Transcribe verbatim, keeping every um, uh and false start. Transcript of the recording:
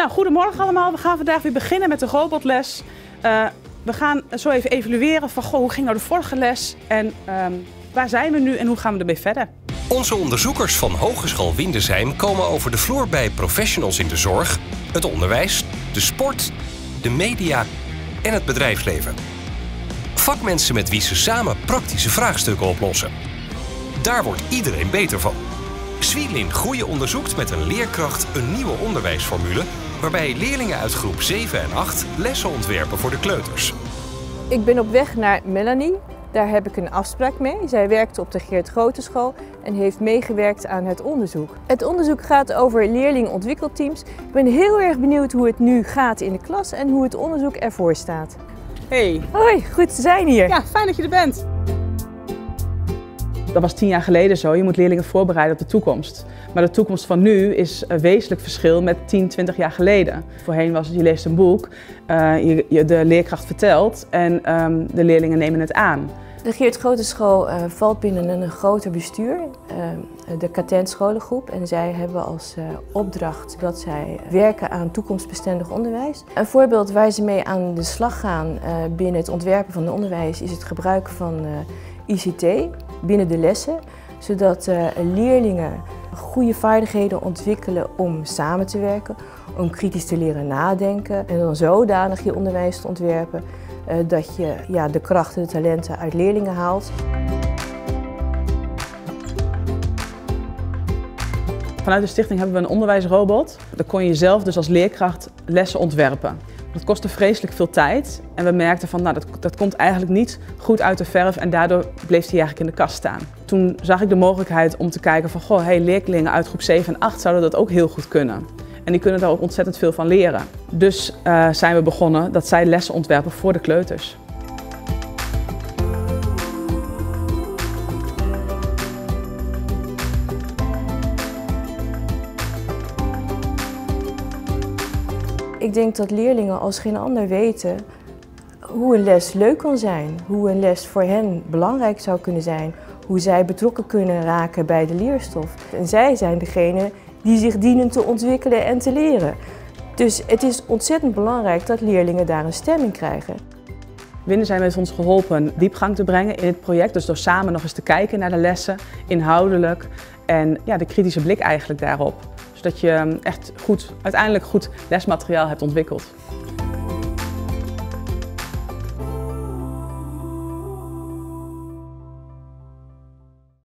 Nou, goedemorgen allemaal. We gaan vandaag weer beginnen met de robotles. Uh, we gaan zo even evalueren van goh, hoe ging nou de vorige les en um, waar zijn we nu en hoe gaan we ermee verder. Onze onderzoekers van Hogeschool Windesheim komen over de vloer bij professionals in de zorg, het onderwijs, de sport, de media en het bedrijfsleven. Vakmensen met wie ze samen praktische vraagstukken oplossen. Daar wordt iedereen beter van. Swilin Groeien onderzoekt met een leerkracht een nieuwe onderwijsformule waarbij leerlingen uit groep zeven en acht lessen ontwerpen voor de kleuters. Ik ben op weg naar Melanie. Daar heb ik een afspraak mee. Zij werkte op de Geert Groteschool en heeft meegewerkt aan het onderzoek. Het onderzoek gaat over leerlingontwikkelteams. Ik ben heel erg benieuwd hoe het nu gaat in de klas en hoe het onderzoek ervoor staat. Hey. Hoi, goed te zijn hier. Ja, fijn dat je er bent. Dat was tien jaar geleden zo. Je moet leerlingen voorbereiden op de toekomst. Maar de toekomst van nu is een wezenlijk verschil met tien, twintig jaar geleden. Voorheen was het, je leest een boek, uh, je, je, de leerkracht vertelt en um, de leerlingen nemen het aan. De Geert Groteschool uh, valt binnen een groter bestuur, uh, de Katent Scholengroep. En zij hebben als uh, opdracht dat zij werken aan toekomstbestendig onderwijs. Een voorbeeld waar ze mee aan de slag gaan uh, binnen het ontwerpen van het onderwijs is het gebruiken van uh, I C T binnen de lessen. Zodat uh, leerlingen goede vaardigheden ontwikkelen om samen te werken, om kritisch te leren nadenken en dan zodanig je onderwijs te ontwerpen uh, dat je ja, de krachten, de talenten uit leerlingen haalt. Vanuit de stichting hebben we een onderwijsrobot. Daar kon je zelf dus als leerkracht lessen ontwerpen. Dat kostte vreselijk veel tijd en we merkten van nou, dat, dat komt eigenlijk niet goed uit de verf en daardoor bleef hij eigenlijk in de kast staan. Toen zag ik de mogelijkheid om te kijken van goh, hey, leerlingen uit groep zeven en acht zouden dat ook heel goed kunnen. En die kunnen daar ook ontzettend veel van leren. Dus uh, zijn we begonnen dat zij lessen ontwerpen voor de kleuters. Ik denk dat leerlingen als geen ander weten hoe een les leuk kan zijn, hoe een les voor hen belangrijk zou kunnen zijn, hoe zij betrokken kunnen raken bij de leerstof. En zij zijn degene die zich dienen te ontwikkelen en te leren. Dus het is ontzettend belangrijk dat leerlingen daar een stem in krijgen. Windesheim heeft ons geholpen diepgang te brengen in het project, dus door samen nog eens te kijken naar de lessen, inhoudelijk en ja, de kritische blik eigenlijk daarop. Zodat je echt goed, uiteindelijk goed lesmateriaal hebt ontwikkeld.